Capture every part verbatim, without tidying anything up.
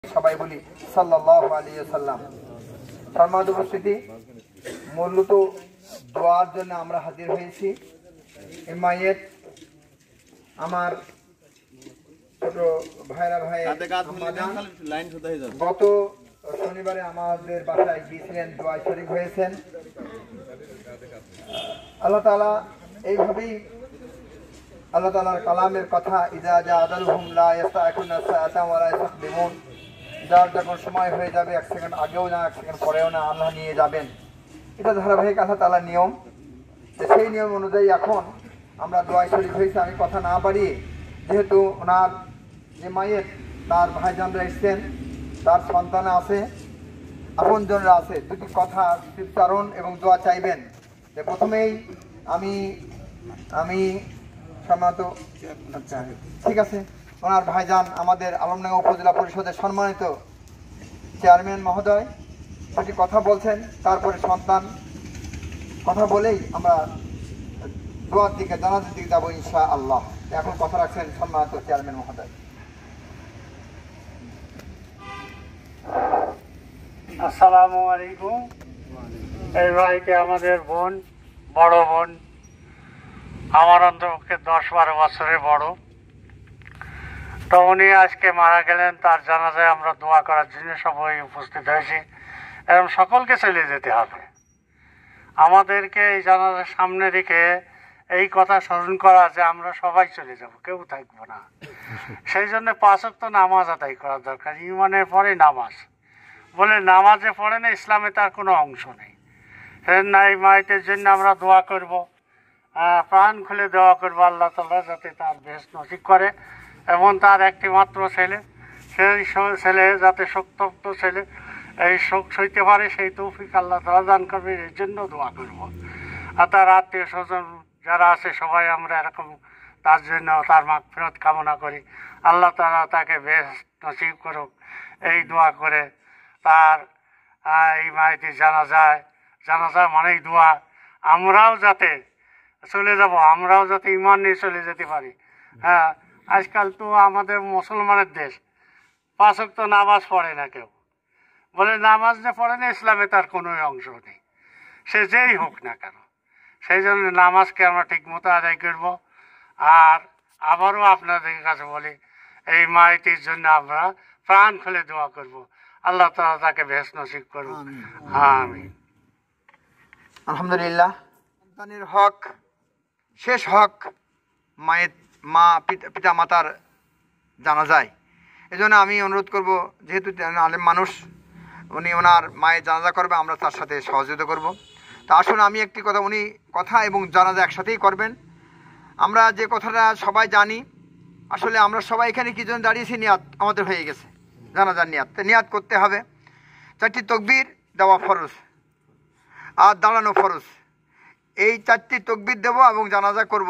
সবাই বলি সাল্লাল্লাহু আলাইহি ওয়াসাল্লাম। সম্মানিত উপস্থিতি, মূলত দোয়ার জন্য আমরা হাজির হয়েছি। এই মায়ের আমার ছোট ভাইরা ভাই গত শনিবারে আমাদের বাসায় গিয়েছিলেন, দোয়ায় শরীক হয়েছেন। আল্লাহ তাআলা এইভাবেই আল্লাহ তাআলার কালামের কথা, ইজা জা আদালহুম লা ইয়াস্তাকুনা সাআতান ওয়া লা ইয়াসতাকদিমুন, যার যখন সময় হয়ে যাবে এক সেকেন্ড আগেও না এক সেকেন্ড পরেও না আল্লাহ নিয়ে যাবেন। এটা ধারাবাহিক আল্লাহ তাআলার নিয়ম। সেই নিয়ম অনুযায়ী এখন আমরা দোয়ায় শরীক হয়েছি। আমি কথা না বাড়িয়ে, যেহেতু ওনার যে মায়ের তার ভাইজানরা এসছেন, তার সন্তান আছে, আপনজনরা আছে, দুটি কথা উচ্চারণ এবং দোয়া চাইবেন। যে প্রথমেই আমি আমি সম্মানিত আচ্ছা ঠিক আছে ওনার ভাইজান আমাদের আলমডাঙ্গা উপজেলা পরিষদের সম্মানিত চেয়ারম্যান মহোদয় দুটি কথা বলছেন, তারপরে সন্তান কথা বলেই আমরা দোয়ার দিকে জানাজার দিকে যাবো ইনশাআল্লাহ। এখন কথা রাখছেন সম্মানিত চেয়ারম্যান মহোদয়। আসসালামু আলাইকুম। এই ভাইকে আমাদের বোন, বড় বোন, আমার অন্তপক্ষে দশ বারো বছরের বড়। তো উনি আজকে মারা গেলেন, তার জানাজায় আমরা দোয়া করার জন্য সবাই উপস্থিত হয়েছি এবং সকলকে চলে যেতে হবে। আমাদেরকে এই জানাজার সামনে রেখে এই কথা স্মরণ করা যে আমরা সবাই চলে যাব, কেউ থাকবো না। সেই জন্য পাঁচ ওয়াক্ত নামাজ আদায় করা দরকার। ইমানের পরে নামাজ বলে, নামাজে পড়ে না ইসলামে তার কোনো অংশ নেই। এই মায়েদের জন্য আমরা দোয়া করব, প্রাণ খুলে দোয়া করবো আল্লাহ তাআলা যাতে তার বেশ নসিব করে এবং তার একটি মাত্র ছেলে, সেই ছেলে যাতে শোকতপ্ত ছেলে এই শোক সইতে পারে, সেই তৌফিক আল্লাহ তাআলা দান করবে, এর জন্য দোয়া করব। আর তার আত্মীয় স্বজন যারা আছে সবাই আমরা এরকম তার জন্য তার মাগফিরাত কামনা করি। আল্লাহ তাআলা তাকে বেশ নসিব করুক এই দোয়া করে। তার এই মাইতি জানা যায়, জানা যায় মানেই দোয়া। আমরাও যাতে চলে যাব, আমরাও যাতে ইমান নিয়ে চলে যেতে পারি। হ্যাঁ, আজকাল তো আমাদের মুসলমানের দেশ, পাঁচ ওয়াক্ত নামাজ পড়ে না কেউ, বলে নামাজ যে পড়ে না ইসলামে তার কোনো অংশ নেই, সে যেই হোক না কেন। সেই জন্য নামাজকে আমরা ঠিক মতো আদায় করব। আর আবারও আপনাদের কাছে বলি, এই মাইতির জন্য আমরা প্রাণ খুলে দোয়া করব, আল্লাহ তাআলা তাকে বেশ নসিব করুন। আমিন। আলহামদুলিল্লাহ। সন্তানের হক, শেষ হক মায়ের মা পিতা মাতার জানা যায়। এই জন্য আমি অনুরোধ করব, যেহেতু আলেম মানুষ, উনি ওনার মায়ের জানাজা করবে, আমরা তার সাথে সহযোগিতা করব। তা আসুন আমি একটি কথা, উনি কথা এবং জানাজা একসাথেই করবেন। আমরা যে কথাটা সবাই জানি, আসলে আমরা সবাই এখানে কি জন্য দাঁড়িয়েছি, নিয়াত আমাদের হয়ে গেছে, জানাজার নিয়াত। নিয়াত করতে হবে। চারটি তকবীর দেওয়া ফরজ আর দাঁড়ানো ফরজ। এই চারটি তকবীর দেব এবং জানাজা করব।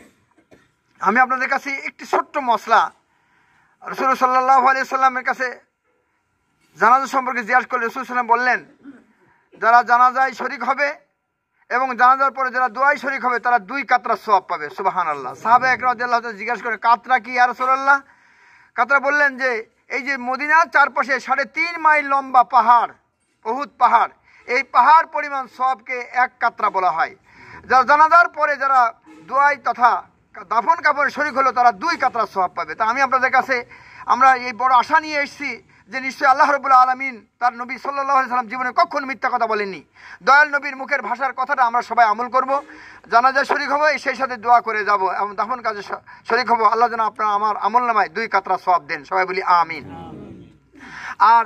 আমি আপনাদের কাছে একটি ছোট্ট মশলা, রাসূল সাল্লাল্লাহু আলাইহি সাল্লামের কাছে জানাজা সম্পর্কে জিজ্ঞাসা করলে রাসূল সাল্লাম বললেন, যারা জানাজায় শরীক হবে এবং জানাজার পরে যারা দোয়ায় শরীক হবে তারা দুই কাতরা সওয়াব পাবে। সুবহানাল্লাহ। সাহাবা একরাম রাদিয়াল্লাহু তাআলা জিজ্ঞাসা করে, কাতরা কি ইয়া রাসূলুল্লাহ? কাতরা বললেন যে এই যে মদিনার চারপাশে সাড়ে তিন মাইল লম্বা পাহাড়, উহুদ পাহাড়, এই পাহাড় পরিমাণ সওয়াবকে এক কাতরা বলা হয়। যারা জানাজার পরে যারা দোয়ায় তথা দাফন কাফনে শরীক হলো তারা দুই কাতরা সওয়াব পাবে। তা আমি আপনাদের কাছে আমরা এই বড় আশা নিয়ে এসেছি যে নিশ্চয়ই আল্লাহ রাব্বুল আলামিন তার নবী সাল্লাল্লাহু আলাইহি সাল্লাম জীবনে কখনো মিথ্যা কথা বলেননি। দয়াল নবীর মুখের ভাষার কথাটা আমরা সবাই আমল করব, জানাজায় শরীক হবো, সেই সাথে দোয়া করে যাব এবং দাফন কাজে শরীক হবো। আল্লাহ যেন আপনারা আমার আমল নামায় দুই কাতরা সওয়াব দেন, সবাই বলি আমিন। আর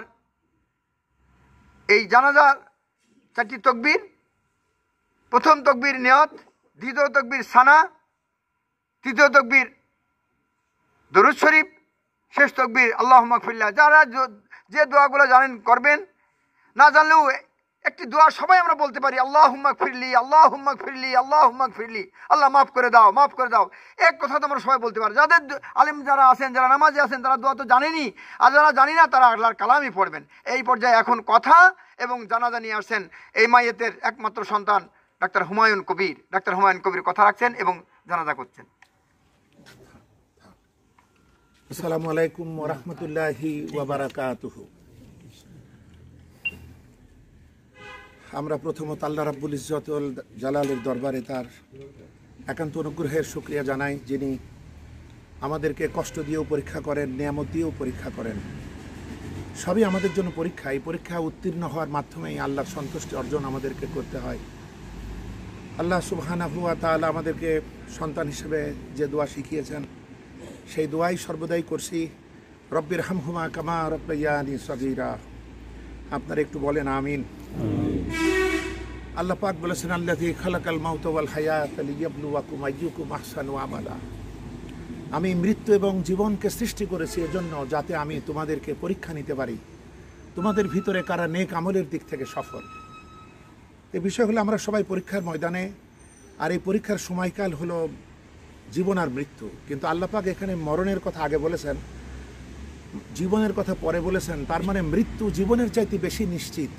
এই জানাজার চারটি তকবীর, প্রথম তকবীর নিয়ত, দ্বিতীয় তকবীর সানা, তৃতীয় তকবীর দরুদ শরীফ, শেষ তকবীর আল্লাহুম্মা গফিরলাহ। যারা যে দোয়াগুলো জানেন করবেন, না জানলেও একটি দোয়া সবাই আমরা বলতে পারি, আল্লাহুম্মা গফিরলি, আল্লাহুম্মা গফিরলি, আল্লাহুম্মা গফিরলি, আল্লাহ মাফ করে দাও, মাফ করে দাও। এক কথা তো আমরা সবাই বলতে পারি। যাদের আলেম যারা আছেন, যারা নামাজে আছেন, তারা দোয়া তো জানেনি, আর যারা জানি না তারা আল্লাহর কালামই পড়বেন। এই পর্যায়ে এখন কথা এবং জানাজা নিয়ে আসছেন এই মাইয়েতের একমাত্র সন্তান ডাক্তার হুমায়ুন কবির। ডাক্তার হুমায়ুন কবির কথা রাখছেন এবং জানাজা করছেন। আসসালামু আলাইকুম ওয়া রাহমাতুল্লাহি ওয়া বারাকাতুহু। আমরা প্রথমত আল্লাহ রাব্বুল ইজ্জত ওয়াল জালালের দরবারে তার একান্ত অনুগ্রহের শুকরিয়া জানাই, যিনি আমাদেরকে কষ্ট দিয়েও পরীক্ষা করেন, নিয়ামত দিয়েও পরীক্ষা করেন। সবই আমাদের জন্য পরীক্ষা। এই পরীক্ষা উত্তীর্ণ হওয়ার মাধ্যমেই আল্লাহর সন্তুষ্টি অর্জন আমাদেরকে করতে হয়। আল্লাহ সুবহানাহু ওয়া তাআলা আমাদেরকে সন্তান হিসেবে যে দোয়া শিখিয়েছেন সেই দোয়াই সর্বদাই করছি, রব্বির হামহুমা কামা রাব্বায়ানি সগীরা। আপনারা একটু বলেন আমিন। আল্লাহ পাক বলেছেন, আল্লাযী খালাকাল মাউতা ওয়াল হায়াতা লিয়াবলুয়াকুম আইয়ুকুম আহসানু আমালা। আমি মৃত্যু এবং জীবনকে সৃষ্টি করেছি এজন্য যাতে আমি তোমাদেরকে পরীক্ষা নিতে পারি, তোমাদের ভিতরে কারা নেক আমলের দিক থেকে সফল। এই বিষয় হলো আমরা সবাই পরীক্ষার ময়দানে, আর এই পরীক্ষার সময়কাল হলো জীবন আর মৃত্যু। কিন্তু আল্লাহ পাক এখানে মরণের কথা আগে বলেছেন, জীবনের কথা পরে বলেছেন। তার মানে মৃত্যু জীবনের চাইতে বেশি নিশ্চিত।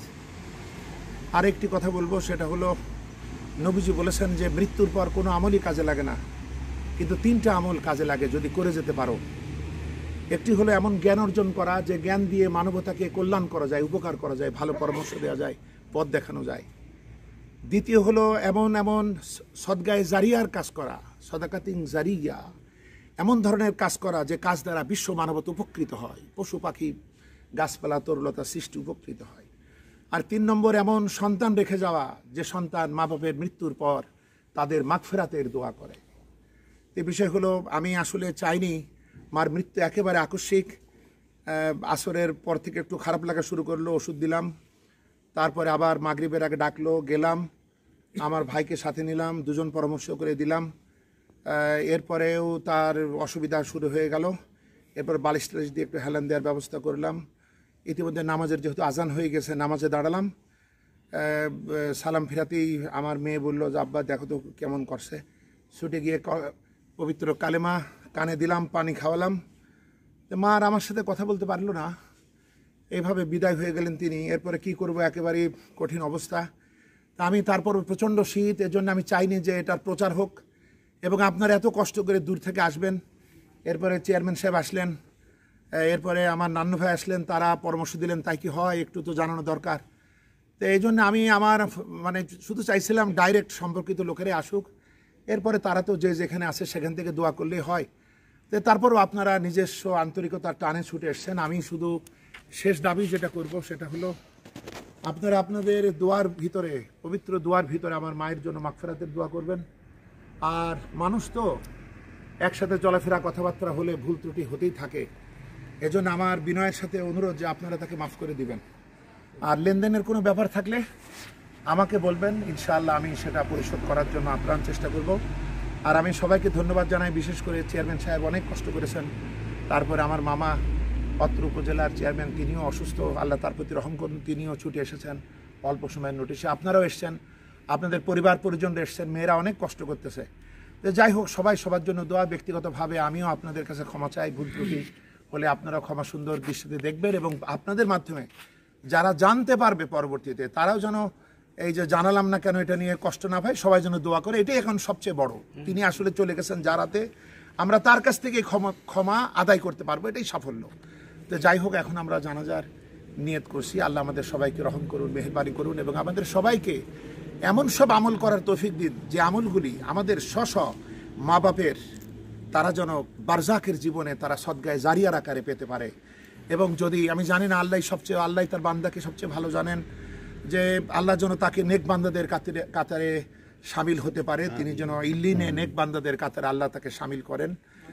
আর একটি কথা বলবো, সেটা হলো নবীজি বলেছেন যে মৃত্যুর পর কোনো আমলই কাজে লাগে না, কিন্তু তিনটা আমল কাজে লাগে যদি করে যেতে পারো। একটি হলো এমন জ্ঞান অর্জন করা যে জ্ঞান দিয়ে মানবতাকে কল্যাণ করা যায়, উপকার করা যায়, ভালো পরামর্শ দেওয়া যায়, পথ দেখানো যায়। দ্বিতীয় হলো এমন এমন সদগায়ে জারিয়ার কাজ করা, সদাকাতিং জারিয়া, এমন ধরনের কাজ করা যে কাজ দ্বারা বিশ্ব মানবতা উপকৃত হয়, পশু পাখি গাছপালা তরুলতা সৃষ্টি উপকৃত হয়। আর তিন নম্বর এমন সন্তান রেখে যাওয়া যে সন্তান মা বাপের মৃত্যুর পর তাদের মাগফিরাতের দোয়া করে। এই বিষয় হলো আমি আসলে চাইনি মার মৃত্যু একেবারে আকস্মিক। আসরের পর থেকে একটু খারাপ লাগা শুরু করলো, ওষুধ দিলাম, তারপরে আবার মাগরিবের আগে ডাকলো, গেলাম, আমার ভাইকে সাথে নিলাম, দুজন পরামর্শ করে দিলাম। এরপরেও তার অসুবিধা শুরু হয়ে গেল। এরপর বালিশ টালিশ দিয়ে একটু হেলান দেওয়ার ব্যবস্থা করলাম। ইতিমধ্যে নামাজের যেহেতু আজান হয়ে গেছে, নামাজে দাঁড়ালাম। সালাম ফিরাতেই আমার মেয়ে বলল যে আব্বা দেখো তো কেমন করছে। ছুটে গিয়ে পবিত্র কালেমা কানে দিলাম, পানি খাওয়ালাম। মা আর আমার সাথে কথা বলতে পারলো না, এইভাবে বিদায় হয়ে গেলেন তিনি। এরপরে কি করব, একেবারেই কঠিন অবস্থা। তা আমি তারপর প্রচণ্ড শীত, এর জন্য আমি চাইনি যে এটার প্রচার হোক, এবং আপনারা এত কষ্ট করে দূর থেকে আসবেন। এরপরে চেয়ারম্যান সাহেব আসলেন, এরপরে আমার নান্নু ভাই আসলেন, তারা পরামর্শ দিলেন তাই কি হয়, একটু তো জানানো দরকার। তো এই জন্য আমি আমার মানে শুধু চাইছিলাম ডাইরেক্ট সম্পর্কিত লোকেরাই আসুক, এরপরে তারা তো যে যেখানে আসে সেখান থেকে দোয়া করলেই হয়। তো তারপরও আপনারা নিজস্ব আন্তরিকতার টানে ছুটে এসছেন। আমি শুধু শেষ দাবি যেটা করব সেটা হলো, আপনারা আপনাদের দোয়ার ভিতরে, পবিত্র দোয়ার ভিতরে আমার মায়ের জন্য মাগফিরাতের দোয়া করবেন। আর মানুষ তো একসাথে চলাফেরা কথাবার্তা হলে ভুল ত্রুটি হতেই থাকে, এজন্য আমার বিনয়ের সাথে অনুরোধ যে আপনারা তাকে মাফ করে দিবেন। আর লেনদেনের কোনো ব্যাপার থাকলে আমাকে বলবেন, ইনশাআল্লাহ আমি সেটা পরিশোধ করার জন্য আপ্রাণ চেষ্টা করব। আর আমি সবাইকে ধন্যবাদ জানাই, বিশেষ করে চেয়ারম্যান সাহেব অনেক কষ্ট করেছেন। তারপরে আমার মামা অত্র উপজেলার চেয়ারম্যান, তিনিও অসুস্থ, আল্লাহ তার প্রতি রহম করুন, তিনিও ছুটে এসেছেন অল্প সময়ের নোটিশে। আপনারাও এসছেন, আপনাদের পরিবার পরিজনরা এসছেন, মেয়েরা অনেক কষ্ট করতেছে। তো যাই হোক, সবাই সবার জন্য দোয়া। ব্যক্তিগতভাবে আমিও আপনাদের কাছে ক্ষমা চাই, ভুল ত্রুটি হলে আপনারা ক্ষমা সুন্দর দৃষ্টিতে দেখবেন, এবং আপনাদের মাধ্যমে যারা জানতে পারবে পরবর্তীতে তারাও যেন এই যে জানালাম না কেন এটা নিয়ে কষ্ট না পায়, সবাই যেন দোয়া করে। এটাই এখন সবচেয়ে বড়। তিনি আসলে চলে গেছেন যারাতে আমরা তার কাছ থেকে ক্ষমা ক্ষমা আদায় করতে পারবো, এটাই সাফল্য। তো যাই হোক, এখন আমরা জানাজার নিয়ত করছি। আল্লাহ আমাদের সবাইকে রহম করুন, মেহেরবানি করুন, এবং আমাদের সবাইকে এমন সব আমল করার তৌফিক দিন যে আমলগুলি আমাদের স্ব স্ব মা বাপের তারা যেন বারজাকের জীবনে তারা সদগায়ে জারিয়ার আকারে পেতে পারে। এবং যদি আমি জানি না, আল্লাহ সবচেয়ে, আল্লাহ তার বান্দাকে সবচেয়ে ভালো জানেন, যে আল্লাহ যেন তাকে নেক বান্দাদের কাতারে কাতারে সামিল হতে পারে, তিনি যেন ইল্লিনে নেক বান্দাদের কাতারে আল্লাহ তাকে সামিল করেন।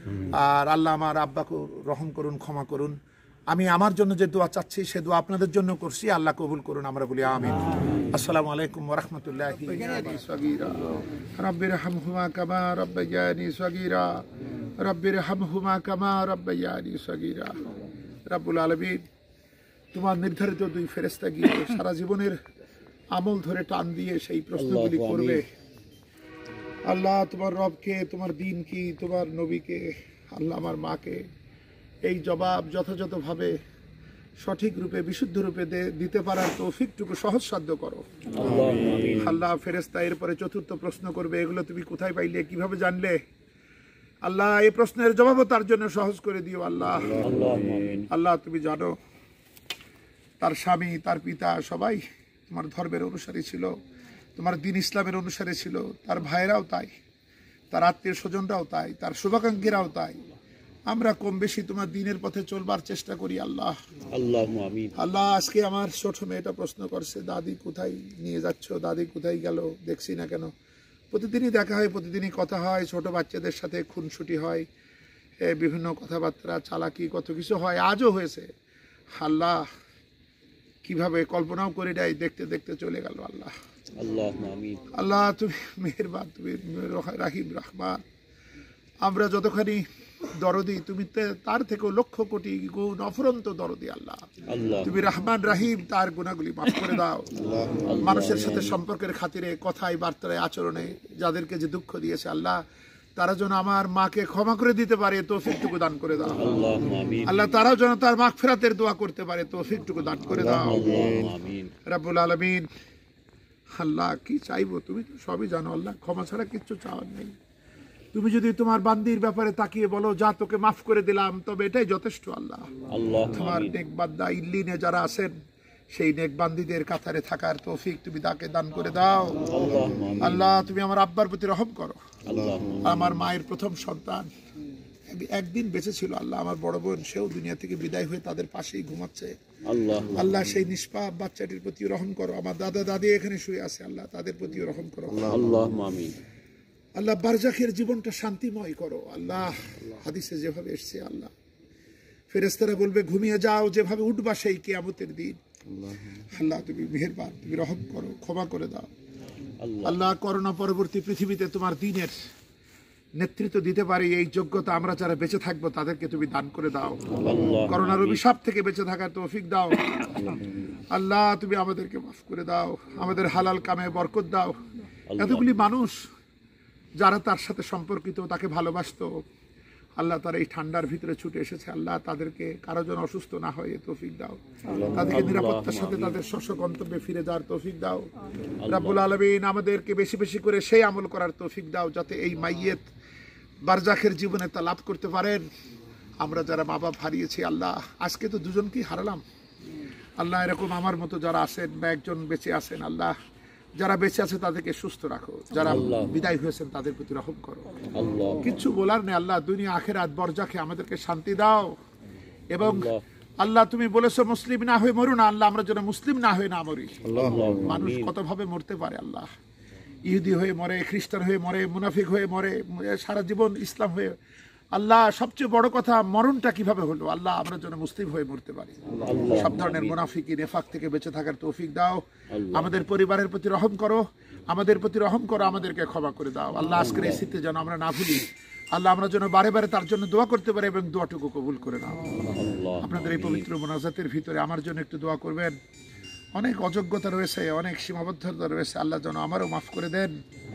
আর আল্লাহ আমার আব্বাকে রহম করুন, ক্ষমা করুন। আমি আমার জন্য যে দোয়া চাচ্ছি সে দোয়া আপনাদের জন্য করছি, আল্লাহ কবুল করুন, আমরা বলি আমিন। আসসালামু আলাইকুম ওয়া রাহমাতুল্লাহি ওয়া বারাকাতুহু। রব্বির হামহুমা কামা রাব্বায়ানি সগীরা, রব্বির হামহুমা কামা রাব্বায়ানি সগীরা। রাব্বুল আলামিন, তোমার নির্ধারিত দুই ফেরেশতা গিয়ে সারা জীবনের আমল ধরে টান দিয়ে সেই প্রশ্নগুলি করবে। আল্লাহ, তোমার রবকে, তোমার দিন কি, তোমার নবীকে, আল্লাহ আমার মাকে এই জবাব যথাযথভাবে সঠিক রূপে বিশুদ্ধ রূপে দিতে পারার তৌফিকটুকু সহজসাধ্য করো আল্লাহ। ফেরেশতা এরপরে চতুর্থ প্রশ্ন করবে, এগুলো তুমি কোথায় পাইলে, কিভাবে জানলে? আল্লাহ এই প্রশ্নের জবাবও তার জন্য সহজ করে দিও আল্লাহ। আল্লাহ তুমি জানো তার স্বামী তার পিতা সবাই তোমার ধর্মের অনুসারী ছিল, তোমার দিন ইসলামের অনুসারী ছিল, তার ভাইরাও তাই, তার আত্মীয় স্বজনরাও তাই, তার শুভাকাঙ্ক্ষীরাও তাই। আমরা কম বেশি তোমার দিনের পথে চলবার চেষ্টা করি আল্লাহ। আল্লাহ আজকে আমার ছোট মেয়েটা প্রশ্ন করছে, দাদি কোথায় নিয়ে যাচ্ছ, দাদি কোথায় গেল, দেখছি না কেন। প্রতিদিনই দেখা হয়, প্রতিদিনই কথা হয়, ছোট বাচ্চাদের সাথে খুনসুটি হয়, বিভিন্ন কথাবার্তা চালাকি কত কিছু হয়, আজও হয়েছে। আল্লাহ কিভাবে কল্পনাও করে দেয়, দেখতে দেখতে চলে গেল আল্লাহ। আল্লাহ তুমি মেহেরবান, তুমি রাহিম রহমান। আমরা যতখানি দরদি, তুমি তার থেকেও লক্ষ কোটি গুণ অফুরন্ত দরদি আল্লাহ। তুমি রহমান রাহিম, তার গুণাগুলি মাফ করে দাও। মানুষের সাথে সম্পর্কের খাতিরে, কথায় বার্তায় আচরণে যাদেরকে যে দুঃখ দিয়েছে আল্লাহ, তারা যেন আমার মাকে ক্ষমা করে দিতে পারে তৌফিকটুকু দান করে দাও আল্লাহ। তারাও যেন তার মাগফিরাতের দোয়া করতে পারে তৌফিকটুকু দান করে দাও রব্বুল আলামিন। আল্লাহ কি চাইবো, তুমি তো সবই জানো আল্লাহ, ক্ষমা ছাড়া কিচ্ছু চাওয়ার নেই। তুমি যদি তোমার বান্দির ব্যাপারে তাকিয়ে বলো যা তোকে মাফ করে দিলাম, তবে এটাই যথেষ্ট আল্লাহ। তোমার নেক বান্দা ইল্লিনে যারা আছেন, সেই নেক বান্দিদের কাতারে থাকার তৌফিক তুমি তাকে দান করে দাও আল্লাহ। তুমি আমার আব্বার প্রতি রহম করো। আমার মায়ের প্রথম সন্তান একদিন বেঁচে ছিল আল্লাহ, আমার বড় বোন, সেও দুনিয়া থেকে বিদায় হয়ে তাদের পাশেই ঘুমাচ্ছে আল্লাহ। সেই নিষ্পাপ বাচ্চাটির প্রতি রহম করো। আমার দাদা দাদি এখানে শুয়ে আছে আল্লাহ, তাদের প্রতি রহম করো আল্লাহ। বারজাখের জীবনটা শান্তিময় করো আল্লাহ। হাদিসে যেভাবে এসছে আল্লাহ, ফেরেশতারা বলবে ঘুমিয়ে যাও, যেভাবে উঠবা সেই কিয়ামতের দিন আল্লাহ। তুমি মেহেরবান, তুমি রহম করো, ক্ষমা করে দাও আল্লাহ। করোনা পরবর্তী পৃথিবীতে তোমার দ্বীনের নেতৃত্ব দিতে পারি এই যোগ্যতা আমরা যারা বেঁচে থাকবো তাদেরকে তুমি দান করে দাও। করোনার অভিশাপ থেকে বেঁচে থাকার তৌফিক দাও আল্লাহ। তুমি আমাদেরকে মাফ করে দাও, আমাদের হালাল কামে বরকত দাও। এতগুলি মানুষ যারা তার সাথে সম্পর্কিত, তাকে ভালোবাসতো আল্লাহ, তারা এই ঠান্ডার ভিতরে ছুটে এসেছে আল্লাহ। তাদেরকে কারো যেন অসুস্থ না হয় তৌফিক দাও, তাদেরকে নিরাপত্তার সাথে তাদের শস্য গন্তব্যে ফিরে যাওয়ার তৌফিক দাও রব্বুল আলামিন। আমাদেরকে বেশি বেশি করে সেই আমল করার তৌফিক দাও যাতে এই মাইয়েত বারজাখের জীবনে তা লাভ করতে পারেন। আমরা যারা মা বাপ হারিয়েছি আল্লাহ, আজকে তো দুজনকেই হারালাম আল্লাহ। এরকম আমার মতো যারা আছেন বা একজন বেঁচে আছেন আল্লাহ, যারা বেঁচে আছে তাদেরকে সুস্থ রাখো, যারা বিদায় হয়েছেন তাদের প্রতি রহম করো। কিচ্ছু বলার নেই আল্লাহ, দুনিয়া আখিরাত বরজাখে আমাদেরকে শান্তি দাও। এবং আল্লাহ তুমি বলেছো মুসলিম না হয়ে মরু না আল্লাহ, আমরা যেন মুসলিম না হয়ে না মরি। মানুষ কত ভাবে মরতে পারে আল্লাহ, ইহুদি হয়ে মরে, খ্রিস্টান হয়ে মরে, মুনাফিক হয়ে মরে, সারা জীবন ইসলাম হয়ে আল্লাহ। সবচেয়ে বড় কথা মরণটা কিভাবে হলো আল্লাহ, আমরা যেন মুসলিম হয়ে মরতে পারি। সব ধরনের মুনাফিকি নেফাক থেকে বেঁচে থাকার তৌফিক দাও। আমাদের পরিবারের প্রতি রহম করো, আমাদের প্রতি রহম করো, আমাদেরকে ক্ষমা করে দাও আল্লাহ। আজকের এই স্মৃতি যেন আমরা না ভুলি আল্লাহ, আমরা যেন বারে বারে তার জন্য দোয়া করতে পারি এবং দোয়াটুকু কবুল করে নাও। আপনাদের এই পবিত্র মোনাজাতের ভিতরে আমার জন্য একটু দোয়া করবেন। অনেক অযোগ্যতা রয়েছে, অনেক সীমাবদ্ধতা রয়েছে আল্লাহ, যেন আমারও মাফ করে দেন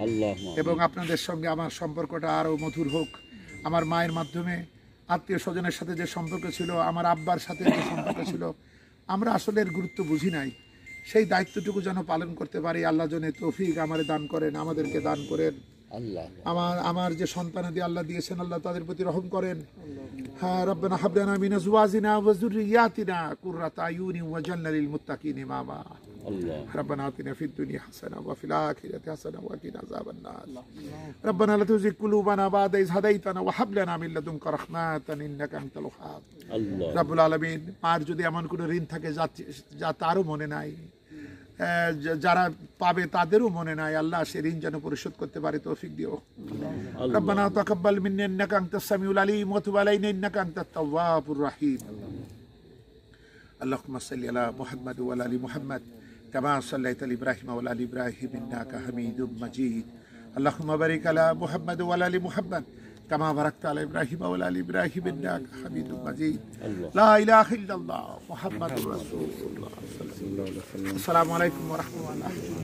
এবং আপনাদের সঙ্গে আমার সম্পর্কটা আরও মধুর হোক। আমার মায়ের মাধ্যমে আত্মীয় স্বজনের সাথে যে সম্পর্ক ছিল, আমার আব্বার সাথে যে সম্পর্ক ছিল, আমরা আসলে এর গুরুত্ব বুঝি নাই। সেই দায়িত্বটুকু যেন পালন করতে পারি আল্লাহ, যেন তৌফিক আমারে দান করেন, আমাদেরকে দান করেন আল্লাহ। আমার আমার যে সন্তানাদি আল্লাহ দিয়েছেন আল্লাহ, তাদের প্রতি রহম করেন। হ্যাঁ রব্বানা হাব লানা মিন আজওয়াজিনা ওয়া যুররিয়াতিনা কুররাতা আয়ুনি ওয়াজআলনা লিল মুত্তাকিনা ইমামা। ربنا آتنا في الدنيا حسنة وفي الآخرة حسنة وقنا عذاب النار. ربنا لا تزغ قلوبنا بعد إذ هديتنا وهب لنا من لدنك رحمة إنك أنت الوهاب. رب العالمين, আর যদি এমন কোনো ঋণ থাকে যা তারও মনে নাই, যারা পাবে তাদেরও মনে নাই আল্লাহ, সে ঋণ যেন পরিশোধ করতে পারে তৌফিক দিও। রব্বানা তাকাব্বাল মিন্না ইন্নাকা আনতাস সামিউল আলিম ওয়া তুব আলাইনা ইন্নাকা আনতাত তাওয়াবুর রহিম। اللهم صل على محمد وعلى ال محمد كما صليت على ابراهيم وعلى ال ابراهيم انك حميد مجيد. اللهم بارك على محمد وعلى ال محمد كما باركت على ابراهيم وعلى ال ابراهيم انك حميد مجيد. لا اله الا الله محمد رسول الله. السلام عليكم ورحمه الله.